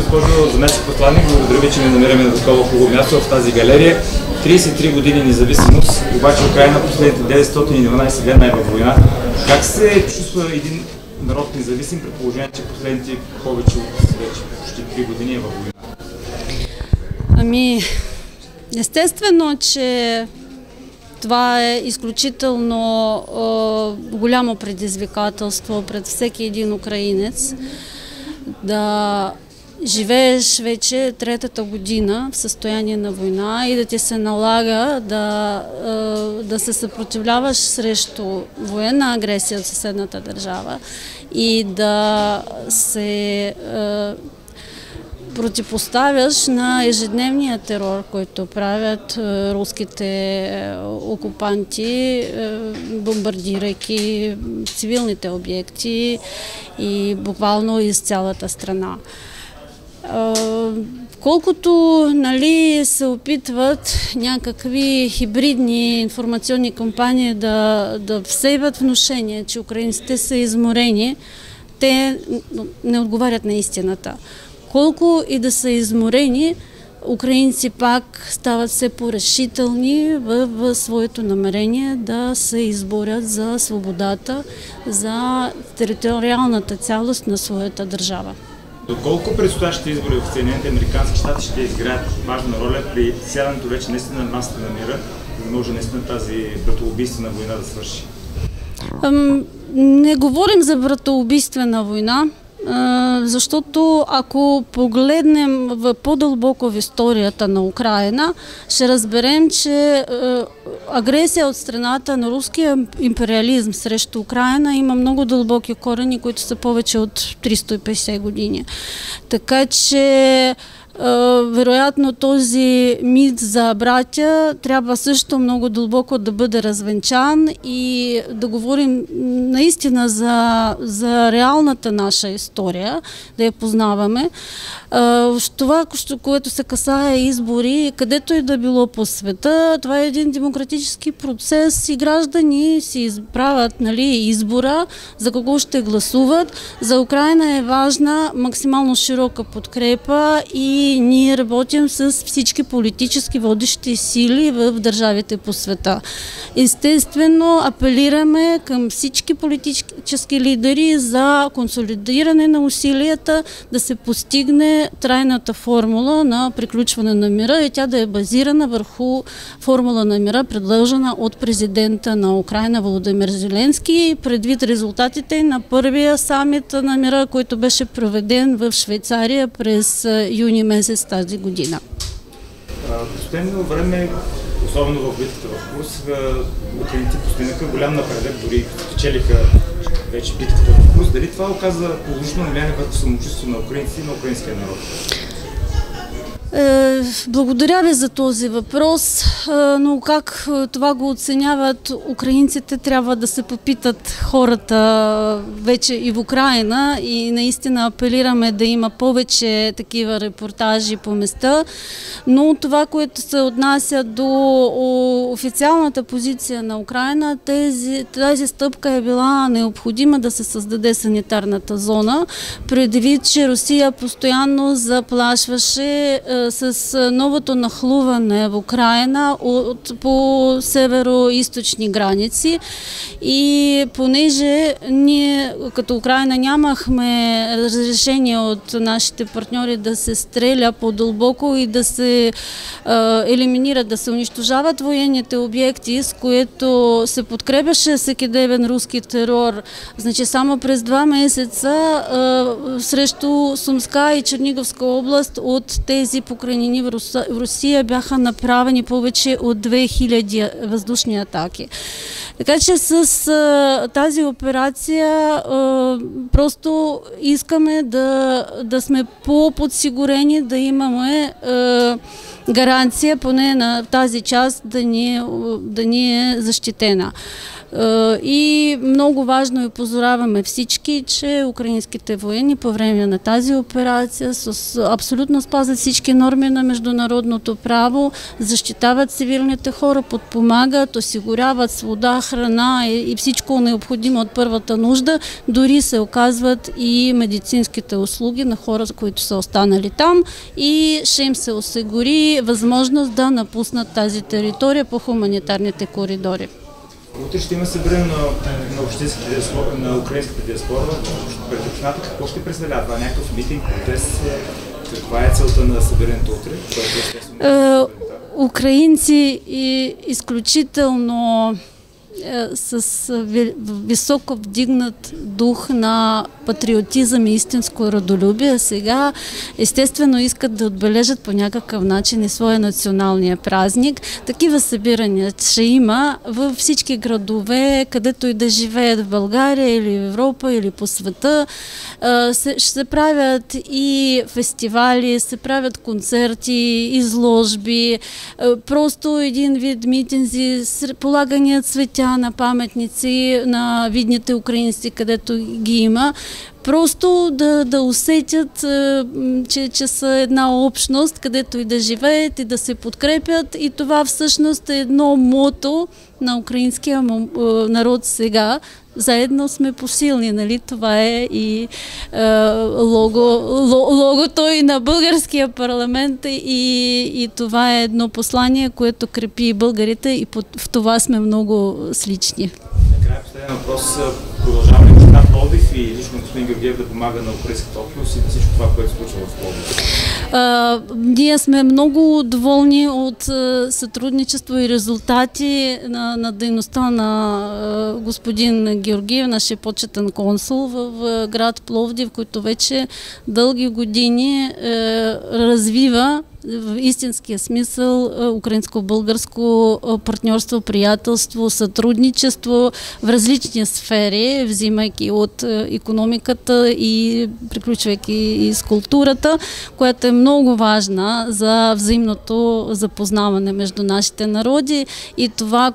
госпожо заместник-посланник, благодаря ви, че не намираме на такова хубаво място в тази галерия. 33 години независимост, обаче Украйна последните 912 дена е във война. Как се чувства един народ независим при положение, че последните повече от вече почти 3 години е във война? Ами, естествено, че това е изключително голямо предизвикателство пред всеки един украинец да живееш вече третата година в състояние на война и да ти се налага да се съпротивляваш срещу военна агресия от съседната държава и да се противопоставяш на ежедневния терор, който правят руските окупанти, бомбардирайки цивилните обекти и буквално из цялата страна. Колкото се опитват някакви хибридни информационни кампании да всейват внушение, че украинците са изморени, те не отговарят на истината. Колко и да са изморени, украинци пак стават все по-решителни в своето намерение да се изборят за свободата, за териториалната цялост на своята държава. Доколко предстоящите избори в Съединените американски щати ще играят важна роля при сядането вече наистина на масата на мира, за да може наистина тази братоубийствена война да свърши? Не говорим за братоубийствена война, защото ако погледнем по-дълбоко в историята на Украйна, ще разберем, че агресия от страната на руския империализм срещу Украйна има много дълбоки корени, които са повече от 350 години. Така че вероятно този мит за братя трябва също много дълбоко да бъде развенчан и да говорим наистина за реалната наша история, да я познаваме. Това, което се касае избори, където и да било по света, това е един демократически процес и граждани си изправят избора за кого ще гласуват. За Украйна е важна максимално широка подкрепа и ние работим с всички политически водещи сили в държавите по света. Естествено, апелираме към всички политически лидери за консолидиране на усилията да се постигне трайната формула на приключване на мира и тя да е базирана върху формула на мира, предложена от президента на Украйна Володимир Зеленски, предвид резултатите на първия самит на мира, който беше проведен в Швейцария през юни месец тази година. В последно време, особено в битката в Курск, украинци постигнаха голям напредък, дори спечелиха вече битката в Курск. Дали това оказа положително влияние върху самочувствието на украинците и на украинския народ? Благодаря ви за този въпрос, но как това го оценяват украинците, трябва да се попитат хората вече и в Украйна и наистина апелираме да има повече такива репортажи по места, но това, което се отнася до официалната позиция на Украйна, тази стъпка е била необходима да се създаде санитарната зона, предвид, че Русия постоянно заплашваше с новото нахлуване в Украйна по северо-источни граници и понеже ние като Украйна нямахме разрешение от нашите партньори да се стреля по-дълбоко и да се елиминират, да се унищожават военните обекти, с което се подкрепяше всекидневен руски терор. Значи само през 2 месеца срещу Сумска и Черниговска област от тези покрайнини в Русия бяха направени повече от 2000 въздушни атаки. Така че с тази операция просто искаме да сме по-подсигурени, да имаме гаранция поне на тази част да ни е защитена. И много важно и позораваме всички, че украинските военни по време на тази операция абсолютно спазват всички норми на международното право, защитават цивилните хора, подпомагат, осигуряват вода, храна и всичко необходимо от първата нужда, дори се оказват и медицинските услуги на хора, които са останали там, и ще им се осигури възможност да напуснат тази територия по хуманитарните коридори. Утре ще има събиране на украинската диаспора пред общината. Какво ще представлява това? Някакъв митинг, протест? Каква е целта на събирането утре? Украинци изключително с високо вдигнат дух на патриотизъм и истинско родолюбие, сега естествено искат да отбележат по някакъв начин и своя националния празник. Такива събирания ще има във всички градове, където и да живеят в България или в Европа или по света. Ще се правят и фестивали, се правят концерти, изложби, просто един вид митинзи, полагания цветя на паметници на видните украинци, където ги има. Просто да усетят, че са една общност, където и да живеят и да се подкрепят. И това всъщност е едно мото на украинския народ сега. Заедно сме посилни, нали? Това е и логото и на българския парламент, и това е едно послание, което крепи българите, и в това сме много слични. Накрая последен въпрос. Продължаваме община Пловдив и лично господин Георгиев да помага на украинската общност и всичко това, което се случва в Пловдив? Ние сме много доволни от сътрудничество и резултати на дейността на господин Георгиев, нашия почетен консул в град Пловдив, който вече дълги години развива в истинския смисъл украинско-българско партньорство, приятелство, сътрудничество в различни сфери, взимайки от икономиката и приключвайки и с културата, която е много важна за взаимното запознаване между нашите народи, и това,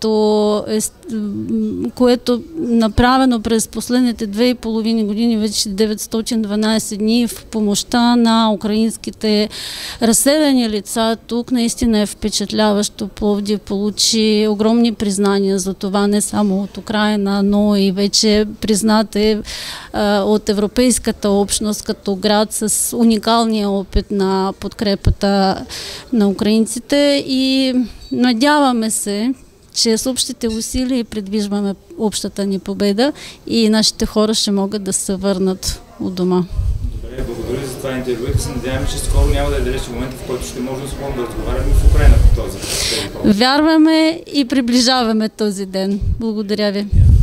което направено през последните 2,5 години, вече 912 дни в помощта на украинските разселени лица. Тук наистина е впечатляващо. Пловдив получи огромни признания за това, не само от Украйна, но и вече признате от европейската общност като град с уникалния опит на подкрепата на украинците, и надяваме се, че с общите усилия предвижваме общата ни победа и нашите хора ще могат да се върнат от дома. Добре, благодаря за това интервю и се надяваме, че скоро няма да е далеч момента, в който ще можем да разговаряме в Украйна по този въпрос. Вярваме и приближаваме този ден. Благодаря ви.